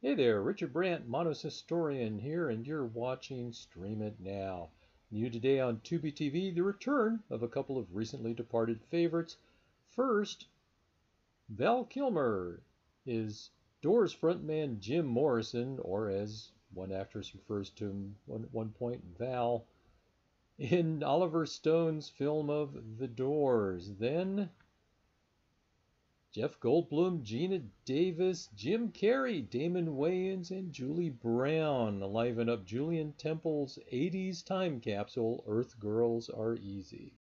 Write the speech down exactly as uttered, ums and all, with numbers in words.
Hey there, Richard Brandt, Monos Historian here, and you're watching Stream It Now. New today on TubiTV, the return of a couple of recently departed favorites. First, Val Kilmer is Doors frontman Jim Morrison, or as one actress refers to him at one point, Val, in Oliver Stone's film of The Doors. Then Jeff Goldblum, Gina Davis, Jim Carrey, Damon Wayans, and Julie Brown liven up Julian Temple's eighties time capsule, Earth Girls Are Easy.